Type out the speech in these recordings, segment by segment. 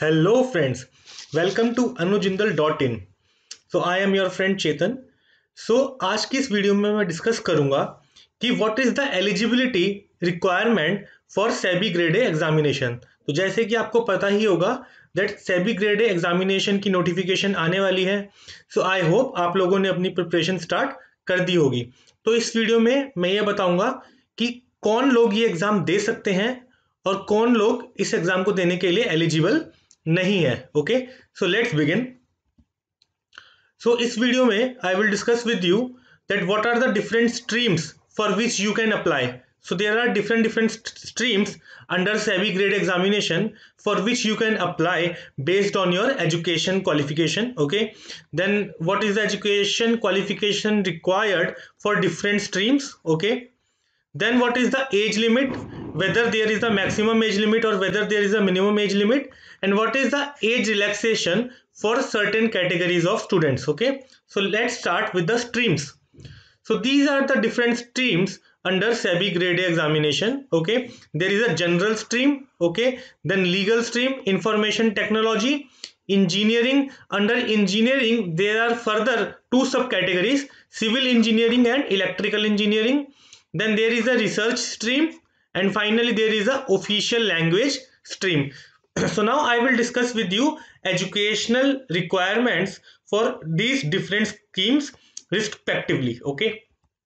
Hello friends, welcome to anujindal.in। So I am your friend Chetan. आज की इस video में मैं डिस्कस करूंगा कि what is the eligibility requirement for SEBI grade A examination. तो जैसे कि आपको पता ही होगा that SEBI grade A examination की नोटिफिकेशन आने वाली है। आई होप आप लोगों ने अपनी प्रिपरेशन स्टार्ट कर दी होगी। तो इस वीडियो में मैं ये बताऊंगा कि कौन लोग ये एग्ज़ाम दे सकते हैं और कौन लोग इस एग्ज़ाम को देने के लिए एलिजिबल नहीं है। Okay, so let's begin. इस वीडियो में I will discuss with you that what are the different streams for which you can apply. So there are different streams under SEBI grade examination for which you can apply based on your education qualification. Okay, then what is the education qualification required for different streams? Okay, then what is the age limit, whether there is a maximum age limit or whether there is a minimum age limit, and what is the age relaxation for certain categories of students. Okay, so let's start with the streams. So these are the different streams under SEBI grade A examination. Okay, there is a general stream, okay, then legal stream, information technology, engineering. Under engineering there are further two subcategories, civil engineering and electrical engineering. Then there is a research stream, and finally there is a official language stream. So now I will discuss with you educational requirements for these different schemes respectively. Okay,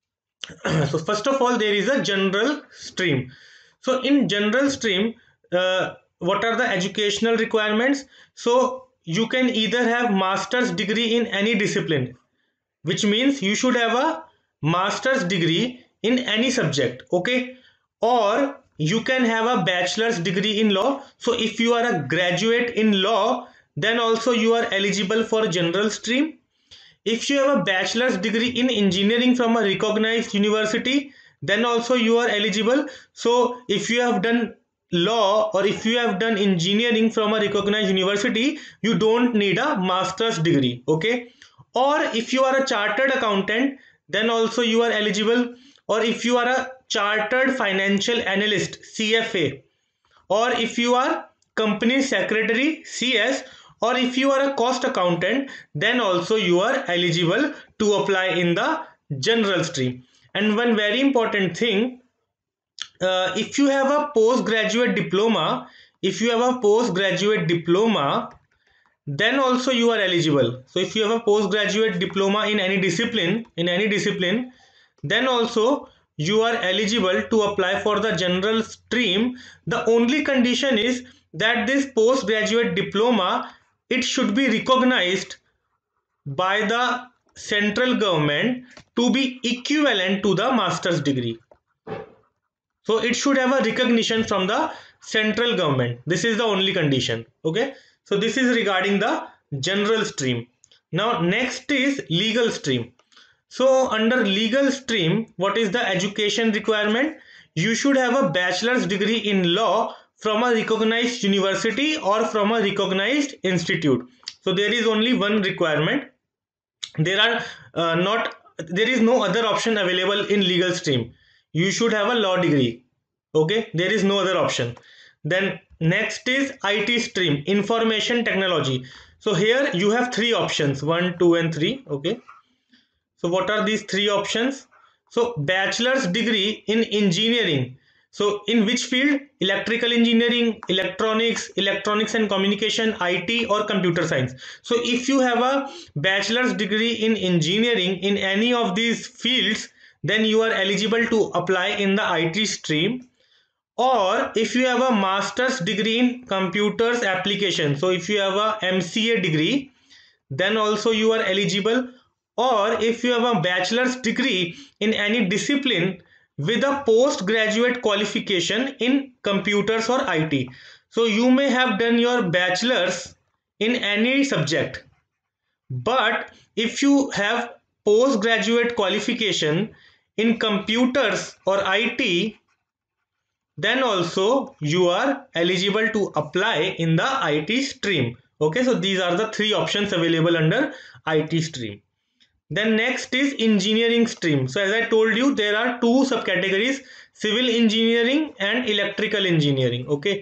so first of all there is a general stream. So in general stream, what are the educational requirements? So you can either have master's degree in any discipline, which means you should have a master's degree in any subject. Okay, or you can have a bachelor's degree in law. So if you are a graduate in law, then also you are eligible for general stream. If you have a bachelor's degree in engineering from a recognized university, then also you are eligible. So if you have done law or if you have done engineering from a recognized university, you don't need a master's degree. Okay, or if you are a chartered accountant, then also you are eligible. Or if you are a chartered financial analyst, CFA, or if you are company secretary, CS, or if you are a cost accountant, then also you are eligible to apply in the general stream. And one very important thing, if you have a postgraduate diploma, then also you are eligible. So if you have a postgraduate diploma in any discipline, then also you are eligible to apply for the general stream. The only condition is that this postgraduate diploma, it should be recognized by the central government to be equivalent to the master's degree. So it should have a recognition from the central government. This is the only condition. Okay, so this is regarding the general stream. Now next is legal stream. So under legal stream, what is the education requirement? You should have a bachelor's degree in law from a recognized university or from a recognized institute. So there is only one requirement. There are not there is no other option available in legal stream. You should have a law degree. Okay, there is no other option. Then next is IT stream, information technology. So here you have three options, 1, 2 and 3. Okay, so what are these three options? So bachelor's degree in engineering. So in which field? Electrical engineering, electronics and communication, IT, or computer science. So if you have a bachelor's degree in engineering in any of these fields, then you are eligible to apply in the IT stream. Or if you have a master's degree in computers application, so if you have a MCA degree, then also you are eligible. Or if you have a bachelor's degree in any discipline with a postgraduate qualification in computers or IT. So you may have done your bachelor's in any subject, but if you have postgraduate qualification in computers or IT, then also you are eligible to apply in the IT stream. Okay, so these are the three options available under IT stream. Then next is engineering stream. So as I told you, there are two subcategories, civil engineering and electrical engineering. Okay,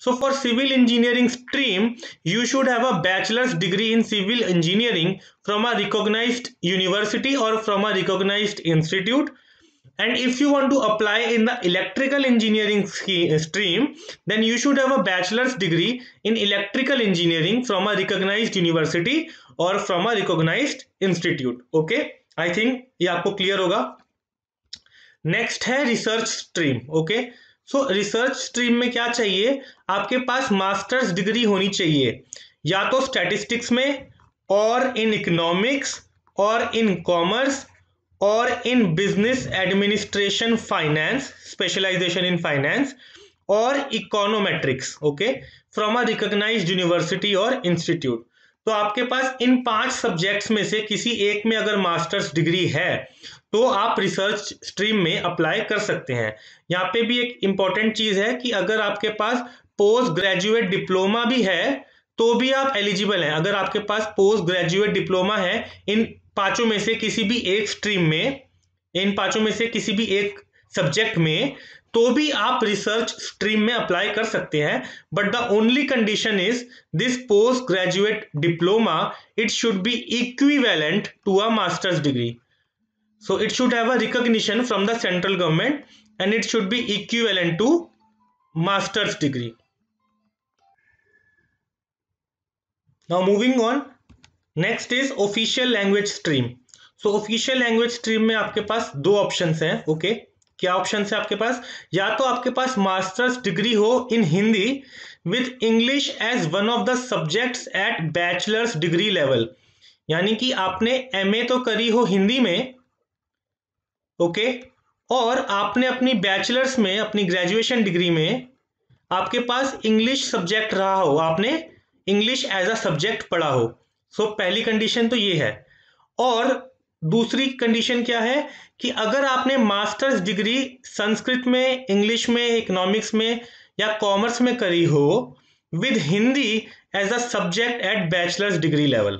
So for civil engineering stream, you should have a bachelor's degree in civil engineering from a recognized university or from a recognized institute. And if you want to apply in the electrical engineering stream, then you should have a bachelor's degree in electrical engineering from a recognized university or from a recognized institute. Okay, I think ये आपको clear होगा. Next है research stream. Okay, so research stream में क्या चाहिए, आपके पास masters degree होनी चाहिए या तो स्टैटिस्टिक्स में और इन इकोनॉमिक्स और इन कॉमर्स और in business administration finance, specialisation in finance और econometrics. Okay, from a recognised university और इंस्टीट्यूट. तो आपके पास इन 5 सब्जेक्ट्स में से किसी एक में अगर मास्टर्स डिग्री है तो आप रिसर्च स्ट्रीम में अप्लाई कर सकते हैं. यहाँ पे भी एक इंपॉर्टेंट चीज है कि अगर आपके पास पोस्ट ग्रेजुएट डिप्लोमा भी है तो भी आप एलिजिबल हैं. अगर आपके पास पोस्ट ग्रेजुएट डिप्लोमा है इन 5 में से किसी भी एक स्ट्रीम में, इन 5 में से किसी भी एक सब्जेक्ट में, तो भी आप रिसर्च स्ट्रीम में अप्लाई कर सकते हैं. But the only condition is this post graduate diploma it should be equivalent to a master's degree. So it should have a recognition from the central government and it should be equivalent to master's degree. Now moving on, next is official language stream. So official language stream में आपके पास 2 options हैं. Okay, क्या options है आपके पास, या तो आपके पास master's degree हो in Hindi with English as one of the subjects at bachelor's degree level, यानी कि आपने MA तो करी हो हिंदी में, ओके, और आपने अपनी बैचलर्स में, अपनी ग्रेजुएशन डिग्री में आपके पास इंग्लिश सब्जेक्ट रहा हो, आपने इंग्लिश एज अ सब्जेक्ट पढ़ा हो. सो पहली कंडीशन तो ये है. और दूसरी कंडीशन क्या है कि अगर आपने मास्टर्स डिग्री संस्कृत में, इंग्लिश में, इकोनॉमिक्स में या कॉमर्स में करी हो with Hindi as a subject at bachelor's degree level.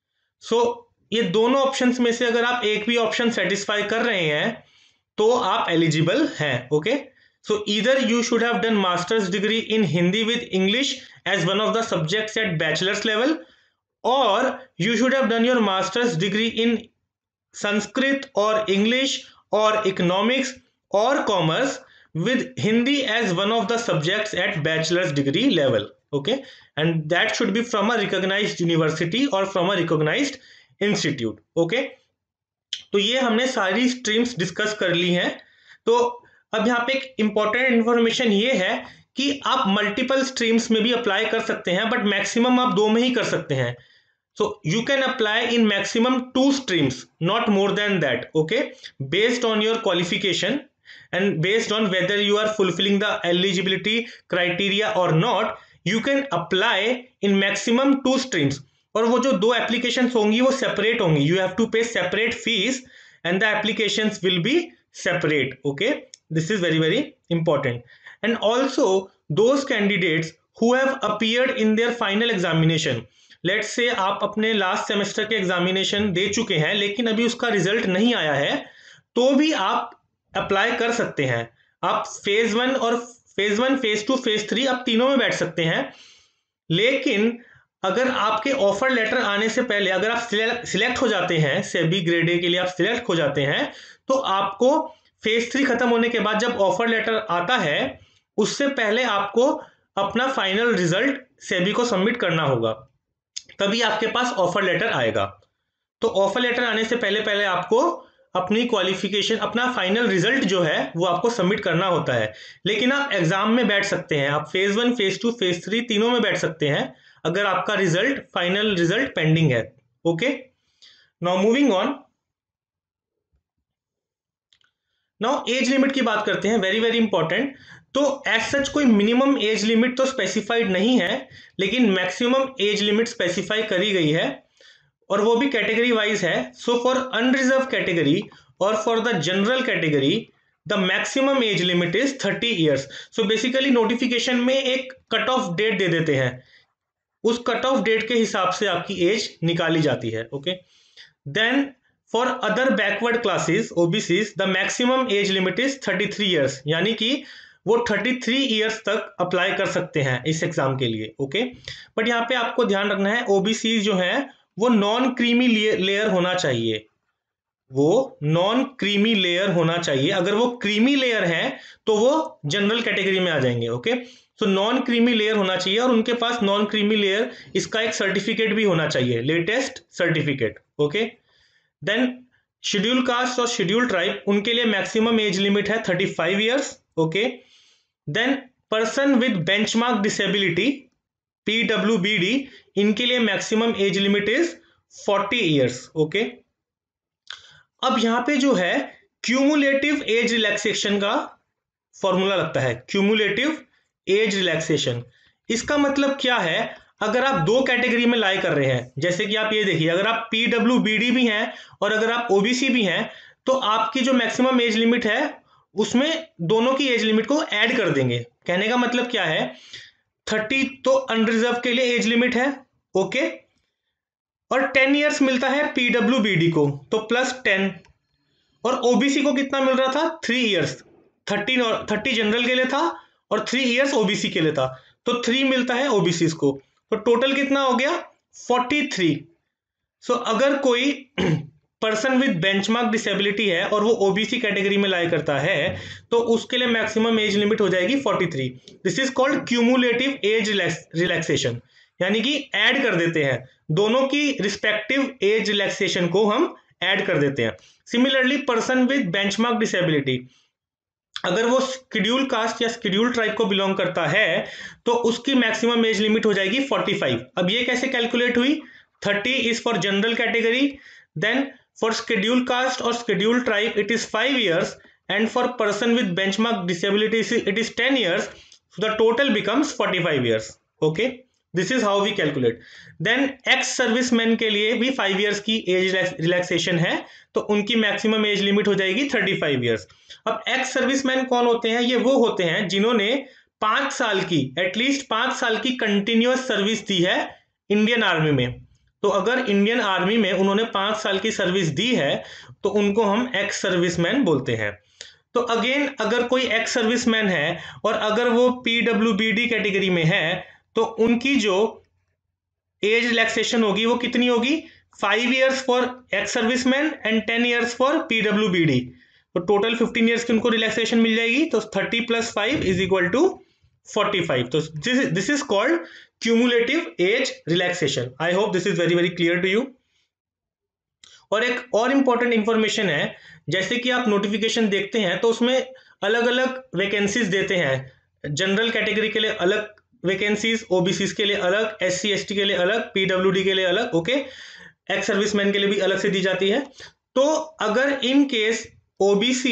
So ये दोनों ऑप्शंस में से अगर आप एक भी ऑप्शन सेटिस्फाई कर रहे हैं तो आप एलिजिबल हैं. Okay, so either you should have done master's degree in Hindi with English as one of the subjects at bachelor's level, और you should have done your master's degree in Sanskrit और English और economics और commerce with Hindi as one of the subjects at bachelor's degree level. Okay, and that should be from a recognized university or from a recognized institute. Okay, तो ये हमने सारी streams discuss कर ली हैं. तो अब यहाँ पे एक इंपॉर्टेंट इंफॉर्मेशन ये है कि आप मल्टीपल स्ट्रीम्स में भी अप्लाई कर सकते हैं, बट मैक्सिमम आप 2 में ही कर सकते हैं. So you can apply in maximum 2 streams, not more than that. Okay, based on your qualification and based on whether you are fulfilling the eligibility criteria or not, you can apply in maximum 2 streams. और वो जो 2 applications होंगी वो separate होंगी. You have to pay separate fees and the applications will be separate. Okay, this is very very important. And also those candidates who have appeared in their final examination, let's say आप अपने last semester के examination दे चुके हैं लेकिन अभी उसका result नहीं आया है, तो भी आप अप्लाई कर सकते हैं. आप फेज 1 और फेज 1, फेज 2, फेज 3 आप तीनों में बैठ सकते हैं. लेकिन अगर आपके ऑफर लेटर आने से पहले अगर आप सिलेक्ट हो जाते हैं, सेबी ग्रेड ए के लिए आप सिलेक्ट हो जाते हैं, तो आपको फेज 3 खत्म होने के बाद जब ऑफर लेटर आता है उससे पहले आपको अपना फाइनल रिजल्ट सेबी को सबमिट करना होगा, तभी आपके पास ऑफर लेटर आएगा. तो ऑफर लेटर आने से पहले पहले आपको अपनी क्वालिफिकेशन, अपना फाइनल रिजल्ट जो है वो आपको सबमिट करना होता है. लेकिन आप एग्जाम में बैठ सकते हैं, आप फेज 1, फेज 2, फेज 3 तीनों में बैठ सकते हैं अगर आपका रिजल्ट, फाइनल रिजल्ट पेंडिंग है. Okay, now moving on. Now age limit की बात करते हैं, वेरी वेरी इंपॉर्टेंट. तो एज सच कोई मिनिमम एज लिमिट तो स्पेसिफाइड नहीं है, लेकिन मैक्सिमम एज लिमिट स्पेसिफाई करी गई है और वो भी कैटेगरी वाइज है. सो फॉर अनरिजर्व कैटेगरी और for the general category the maximum age limit is 30 years. So basically notification में एक कट ऑफ डेट दे देते हैं, उस कट ऑफ डेट के हिसाब से आपकी एज निकाली जाती है. Okay, then for other backward classes OBCs the maximum age limit is 33 years, यानी कि वो 33 ईयर्स तक अप्लाई कर सकते हैं इस एग्जाम के लिए। ओके, बट यहाँ पे आपको ध्यान रखना है ओबीसी जो है वो नॉन क्रीमी लेयर होना चाहिए, वो नॉन क्रीमी लेयर होना चाहिए। अगर वो क्रीमी लेयर है तो वो जनरल कैटेगरी में आ जाएंगे। Okay, so non creamy layer होना चाहिए और उनके पास नॉन क्रीमी लेयर इसका एक सर्टिफिकेट भी होना चाहिए, latest certificate. Okay, then schedule caste और शेड्यूल ट्राइब, उनके लिए मैक्सिमम एज लिमिट है 35 years. Okay, then person with benchmark disability पीडब्ल्यूबीडी, इनके लिए maximum age limit is 40 years. Okay, अब यहां पे जो है क्यूमुलेटिव एज रिलैक्सेशन का फॉर्मूला लगता है, क्यूमुलेटिव एज रिलैक्सेशन। इसका मतलब क्या है, अगर आप दो कैटेगरी में लाई कर रहे हैं, जैसे कि आप ये देखिए, अगर आप पीडब्ल्यूबीडी भी हैं और अगर आप ओबीसी भी हैं, तो आपकी जो मैक्सिमम एज लिमिट है उसमें दोनों की एज लिमिट को ऐड कर देंगे। कहने का मतलब क्या है, 30 तो अनरिजर्व के लिए एज लिमिट है। ओके, और 10 ईयर्स मिलता है पीडब्ल्यूबीडी को, तो प्लस 10, और ओबीसी को कितना मिल रहा था, 3 ईयर्स, 30 जनरल के लिए था और 3 ईयर्स ओबीसी के लिए था, तो 3 मिलता है ओबीसी को, तो टोटल कितना हो गया 43। सो अगर कोई पर्सन विद बेंचमार्क डिसेबिलिटी है और वो ओबीसी कैटेगरी में लाई करता है तो उसके लिए मैक्सिमम एज लिमिट हो जाएगी 43। This is called cumulative age relaxation, यानी कि ऐड कर देते हैं दोनों की रिस्पेक्टिव एज रिलैक्सेशन को, हम ऐड कर देते हैं। Similarly person with benchmark disability, अगर वो शेड्यूल कास्ट या शेड्यूल ट्राइब को बिलोंग करता है तो उसकी मैक्सिमम एज लिमिट हो जाएगी 45। अब ये कैसे कैलकुलेट हुई, 30 is for general category, then for schedule caste और schedule tribe it is 5 years, and for person with benchmark disability it is 10 years, so the total becomes 45 years. Okay, this is how we calculate. Then ex serviceman के लिए भी 5 years की age relaxation है, तो उनकी maximum age limit हो जाएगी 35 years. अब एक्स सर्विसमैन कौन होते हैं, ये वो होते हैं जिन्होंने 5 साल की, एटलीस्ट 5 साल की कंटिन्यूअस सर्विस दी है इंडियन आर्मी में। तो अगर इंडियन आर्मी में उन्होंने 5 साल की सर्विस दी है तो उनको हम एक्स सर्विसमैन बोलते हैं। तो अगेन अगर कोई एक्स सर्विसमैन है और अगर वो पीडब्ल्यूबीडी कैटेगरी में है तो उनकी जो एज रिलैक्सेशन होगी वो कितनी होगी, 5 years for ex serviceman and 10 years for पीडब्ल्यूबीडी, तो टोटल 15 ईयर्स की उनको रिलैक्सेशन मिल जाएगी। तो 30 + 5 इज इक्वल टू 45। तो this is called cumulative age relaxation. I hope this is very very clear to you. और एक और इंपॉर्टेंट इंफॉर्मेशन है, जैसे कि आप नोटिफिकेशन देखते हैं तो उसमें अलग अलग वैकेंसीज देते हैं, जनरल कैटेगरी के लिए अलग वैकेंसीज, ओबीसी के लिए अलग, एससी एसटी के लिए अलग, पीडब्ल्यूडी के लिए अलग। ओके, एक्स सर्विसमैन के लिए भी अलग से दी जाती है। तो अगर इन केस ओबीसी,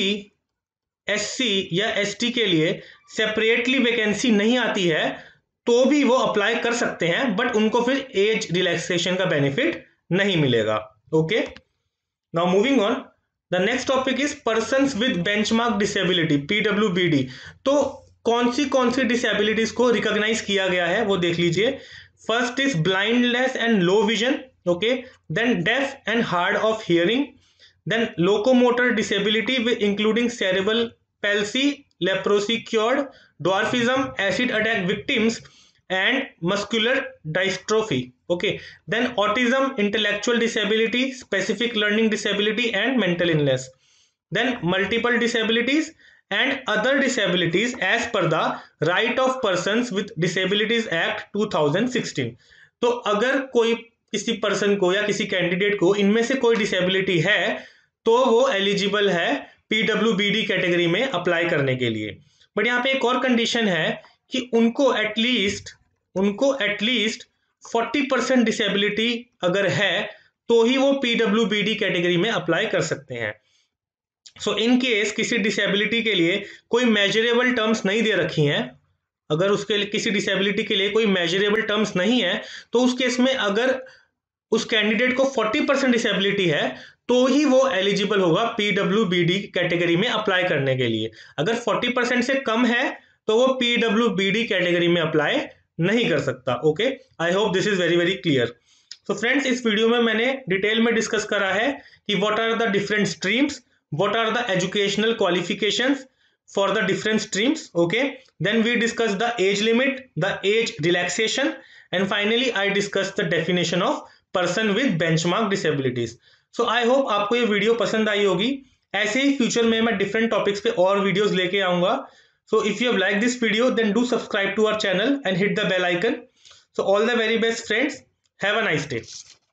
एससी या एसटी के लिए सेपरेटली वैकेंसी नहीं आती है तो भी वो अप्लाई कर सकते हैं, बट उनको फिर एज रिलैक्सेशन का बेनिफिट नहीं मिलेगा। Okay, now moving on, the next topic is persons with benchmark disability पीडब्ल्यूबीडी। तो कौन सी डिसेबिलिटीज को रिकॉग्नाइज किया गया है वो देख लीजिए। First is blindness and low vision, okay, then deaf and hard of hearing, then locomotor disability with including cerebral palsy, leprosy cured, dwarfism, acid attack victims and muscular dystrophy. Okay, then autism, intellectual disability, specific learning disability and mental illness, then multiple disabilities and other disabilities as per the Right of Persons with Disabilities Act 2016। तो अगर कोई किसी person को या किसी candidate को इनमें से कोई डिसेबिलिटी है तो वो एलिजिबल है पीडब्ल्यूबीडी कैटेगरी में अप्लाई करने के लिए। बट यहाँ पे एक और कंडीशन है कि उनको एटलीस्ट 40% डिसेबिलिटी अगर है तो ही वो पीडब्ल्यूबीडी कैटेगरी में अप्लाई कर सकते हैं। सो इन केस किसी डिसेबिलिटी के लिए कोई मेजरेबल टर्म्स नहीं दे रखी हैं, अगर उसके लिए किसी डिसेबिलिटी के लिए कोई मेजरेबल टर्म्स नहीं है तो उस केस में अगर उस कैंडिडेट को 40% डिसेबिलिटी है तो ही वो एलिजिबल होगा पीडब्ल्यूबीडी कैटेगरी में अप्लाई करने के लिए। अगर 40% से कम है तो वो पीडब्ल्यूबीडी कैटेगरी में अप्लाई नहीं कर सकता। Okay, I hope this is very very clear. So friends, इस वीडियो में मैंने डिटेल में डिस्कस करा है कि what are the different streams, what are the educational qualifications, for the different streams. Okay, then we discussed the age limit, the age relaxation, and finally I discussed the definition of person with benchmark disabilities. So I hope आपको ये video पसंद आई होगी. ऐसे ही future में मैं different topics पे और videos लेके आऊंगा. So if you have liked this video, then do subscribe to our channel and hit the bell icon. So all the very best friends. Have a nice day.